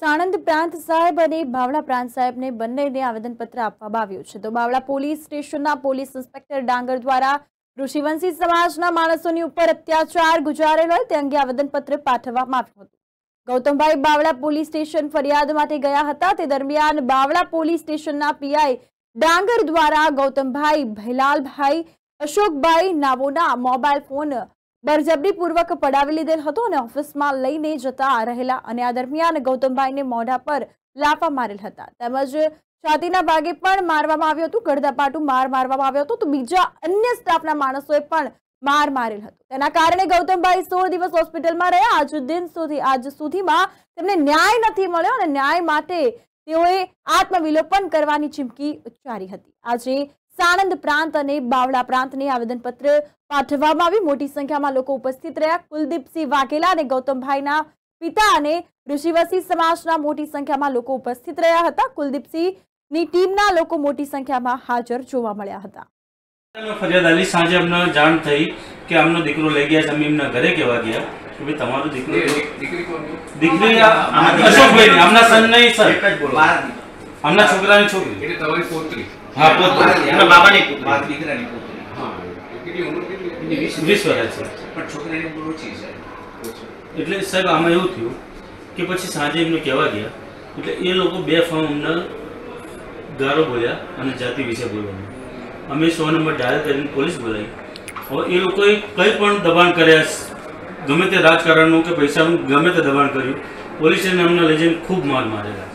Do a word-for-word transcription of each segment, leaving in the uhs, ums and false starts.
સાણંદ પ્રાંત સાહેબ અને બાવળા પ્રાંત સાહેબને બંનેને આવેદનપત્ર આપવામાં આવ્યું છે। તો બાવળા પોલીસ સ્ટેશનના પોલીસ ઇન્સ્પેક્ટર ડાંગર દ્વારા ઋષિવંશી સમાજના માણસોની ઉપર અત્યાચાર ગુજારેલ હોય તે અંગે આવેદનપત્ર પાઠવવામાં આવ્યું હતું। ગૌતમભાઈ બાવળા પોલીસ સ્ટેશન ફરિયાદ માટે ગયા હતા। તે દરમિયાન બાવળા પોલીસ સ્ટેશનના પીઆઈ ડાંગર દ્વારા ગૌતમભાઈ ભૈલાલભાઈ અશોકભાઈ નાવોના મોબાઈલ ફોન બળજબરીપૂર્વક પડાવી લીધેલ હતો અને ઓફિસમાં લઈને જતા રહેલા અને આ દરમિયાન ગૌતમભાઈને મોઢા પર લાફા મારેલ હતા તેમજ છાતીના ભાગે પણ મારવામાં આવ્યું હતું। ગળદાપાટું માર મારવામાં આવ્યો હતો તો બીજા અન્ય સ્ટાફના માણસોએ પણ માર મારેલ હતો। તેના કારણે ગૌતમભાઈ સોળ દિવસ હોસ્પિટલમાં રહ્યા। આજ દિન સુધી આજ સુધીમાં તેમને ન્યાય નથી મળ્યો અને ન્યાય માટે તેઓએ આત્મવિલોપન કરવાની ચીમકી ઉચ્ચારી હતી। આજે સાણંદ પ્રાંત અને બાવળા પ્રાંતને આવેદનપત્ર પાઠવવામાં આવી। મોટી સંખ્યામાં લોકો ઉપસ્થિત રહ્યા। કુલદીપસિંહ વાઘેલા અને ગૌતમભાઈના પિતા અને ઋષિવંશી સમાજના મોટી સંખ્યામાં લોકો ઉપસ્થિત રહ્યા હતા। કુલદીપસિંહની ટીમના લોકો મોટી સંખ્યામાં હાજર જોવા મળ્યા હતા। ફરિયાદ આલી સાંજે અમને જાણ થઈ કે આમનો દીકરો લઈ ગયા છે। અમે એમના ઘરે કહેવા ગયા કે ભાઈ તમારો દીકરો દીકરી કોણ દીકરી અશોકભાઈ આમના સન નહીં સર એક જ બોલો આમના છોકરાની છોકરી એટલે તમારી પોતરી હા પોતરી એના બાબાની પુત્રી મારી દીકરાની પુત્રી હા કેટલી ઉંમર કેટલી વીસ વર્ષ છે પણ છોકરાની ઉંમર ઓછી છે એટલે સાહેબ આમાં એવું થયું કે પછી સાંજે એમને કહેવા ગયા એટલે એ લોકો બે ફોર્મ અમને ગારો બોલ્યા અને જાતિ વિશે બોલવાનું। અમે સો નંબર ડાયલ કરીને પોલીસ બોલાવી। હવે એ લોકોએ કંઈ પણ દબાણ કર્યા ગમે તે રાજકારણનું કે પૈસાનું ગમે તે દબાણ કર્યું પોલીસે અમને લઈ જઈને ખૂબ માર મારેલા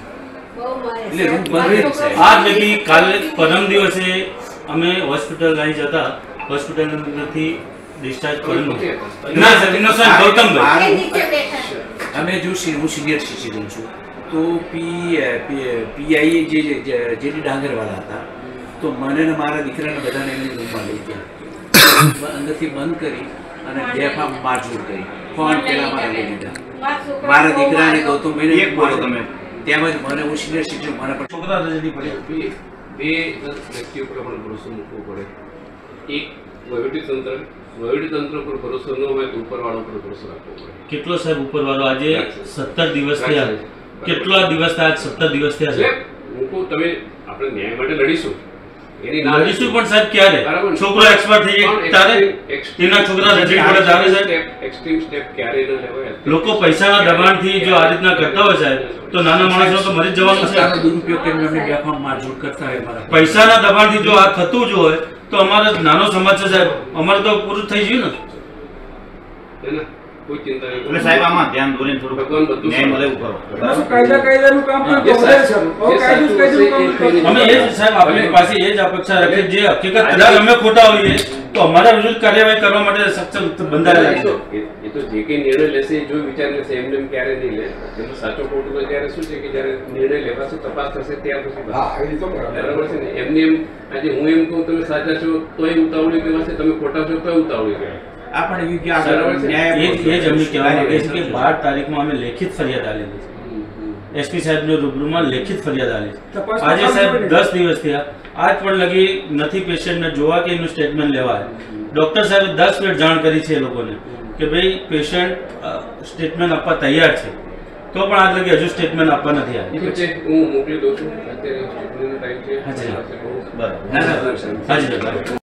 છે। આ લગી કાલે પરમ દિવસે અમે હોસ્પિટલ લઈ જતા હોસ્પિટલથી ડિસ્ચાર્જ કરેલું ના સર ઇનોસન્ટ ગૌતમભાઈ અમે જો હું સિનિયર સિટીઝન છું તો પી પીઆઈ જે જેડી ડાંગરવાળા હતા તો મને ને મારા દીકરાને બધાને એમની રૂમમાં લઈ ગયા અંદરથી બંધ કરી અને બેફામ મારઝૂડ કરી ફોન પેલા મારા લઈ લીધા મારા દીકરાને ગૌતમભાઈને એક બોલો તમે તેમજ મને હું સિનિયર સિટીઝન મને પણ છોકરા રજડી પડ્યા બે બે વ્યક્તિઓ પર આપણે ભરોસો મૂકવો પડે। એક વહીવટી તંત્ર વહીવટી તંત્ર પર ભરોસો ન હોય તો ઉપરવાળો પર ભરોસો રાખવો પડે। કેટલો સાહેબ ઉપરવાળો આજે સત્તર દિવસ થયા કેટલા દિવસ થયા સત્તર દિવસ થયા છે મૂકો તમે આપણે ન્યાય માટે લડીશું એની લડીશું પણ સાહેબ ક્યારે છોકરો એક્સપર્ટ થઈ જાય ત્યારે એના છોકરા રજડી પડે ત્યારે સાહેબ એક્સ્ટ્રીમ સ્ટેપ ક્યારે ન લેવાય। લોકો પૈસાના દબાણથી જો આ રીતના કરતા હોય સાહેબ તો નાના માણસો તો મરી જવાનું છે। દુરુપયોગ કરીને અમને બેફામ મારઝૂડ કરતા હોય મારા પૈસાના દબાણથી જો આ થતું જ હોય તો અમારો નાનો સમાજ છે સાહેબ અમારે તો પૂરું થઈ ગયું ને કોઈ ચિંતા નહીં એટલે સાહેબ આમાં ધ્યાન દોરીને થોડું ભગવાન બધું ન્યાય મળે એવું કરો કાયદા કાયદાનું કામ પણ કોંગ્રેસ છે ઓ કાયદો કાયદાનું કામ અમે એ જ સાહેબ આપણી પાસે એ જ અપેક્ષા રાખીએ જે હકીકત કદાચ અમે ખોટા હોઈએ તો અમારા વિરુદ્ધ કાર્યવાહી કરવા માટે સક્ષમ બંધાયેલા છે। એ તો જે કંઈ નિર્ણય લેશે એ જો વિચાર લેશે એમને એમ ક્યારે નહીં લે એનો સાચો ખોટું તો ત્યારે શું છે કે જ્યારે નિર્ણય લેવાશે તપાસ થશે ત્યાર પછી બરાબર છે ને એમને એમ આજે હું એમ કહું તમે સાચા છો તોય ઉતાવળી કહેવાશે તમે ખોટા છો તોય ઉતાવળી કહેવાય। આપણે એ જ અમને કહેવા માંગે છે કે બાર તારીખમાં અમે લેખિત ફરિયાદ આલેલી છે। એસપી સાહેબને રૂબરૂમાં લેખિત ફરિયાદ આલી છે। આજે સાહેબ દસ દિવસ થયા આજ પણ લગી નથી પેશન્ટને જોવા કે એનું સ્ટેટમેન્ટ લેવાય। ડોક્ટર સાહેબે દસ મિનિટ જાણ કરી છે એ લોકોને કે ભાઈ પેશન્ટ સ્ટેટમેન્ટ આપવા તૈયાર છે તો પણ આજ લગી હજુ સ્ટેટમેન્ટ આપવા નથી આવ્યા। હું મોકલી દઉં છું અત્યારે સ્ટેટમેન્ટનો ટાઈમ છે હાજી બરાબર હાજી